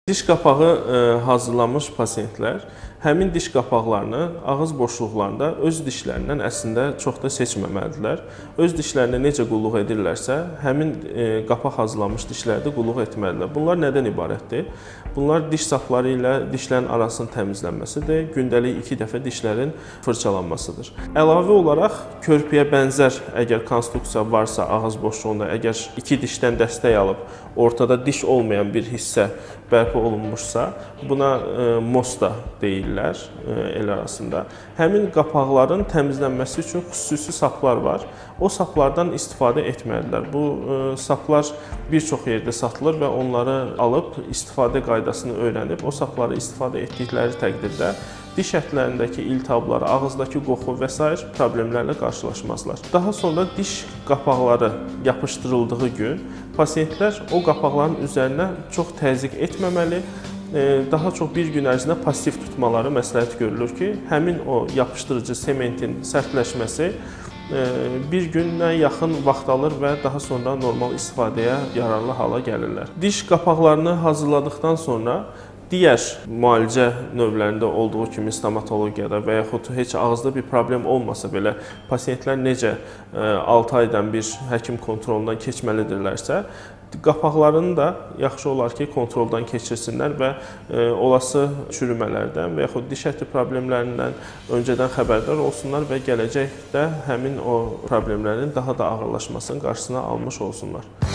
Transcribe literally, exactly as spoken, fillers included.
Diş qapağı e, hazırlanmış pasientlər həmin diş qapaqlarını ağız boşluqlarında öz dişlərindən əslində çox da seçməməlidirlər. Öz dişlərinə necə qulluq edirlərsə, həmin e, qapaq hazırlanmış dişləri də qulluq etməlidirlər. Bunlar nədən ibarətdir? Bunlar diş sapları ilə dişlərin arasının təmizlənməsidir, gündəlik iki dəfə dişlərin fırçalanmasıdır. Əlavə olaraq körpüyə bənzər əgər konstruksiya varsa ağız boşluğunda, əgər iki dişdən dəstək alıb ortada diş olmayan bir hissə bərpa olunmuşsa, buna e, mos da deyirlər e, el arasında. Həmin qapaqların təmizlənməsi üçün xüsusi saplar var. O saplardan istifadə etməlidirlər. Bu e, saplar bir çox yerdə satılır və onları alıb istifadə qaydasını öyrənib, o sapları istifadə etdikləri təqdirdə diş ətlərindəki iltihablar, ağızdakı qoxu və sair problemlərlə qarşılaşmazlar. Daha sonra diş qapaqları yapışdırıldığı gün pasientlər o qapaqların üzərinə çox təzyiq etməməli, daha çox bir gün ərzində pasiv tutmaları məsləhət görülür ki, həmin o yapışdırıcı sementin sərtləşməsi bir günə yaxın vaxt alır və daha sonra normal istifadəyə yararlı hala gəlirlər. Diş qapaqlarını hazırladıqdan sonra digər müalicə növlərində olduğu kimi stomatologiyada və yaxud heç ağızda bir problem olmasa belə pasientlər necə altı aydan bir həkim kontrolundan keçməlidirlərsə, qapaqlarını da yaxşı olar ki, kontroldan keçirsinlər və olası çürümələrdən və yaxud diş əti problemlərindən öncədən xəbərdar olsunlar və gələcəkdə həmin o problemlərin daha da ağırlaşmasının qarşısını almış olsunlar.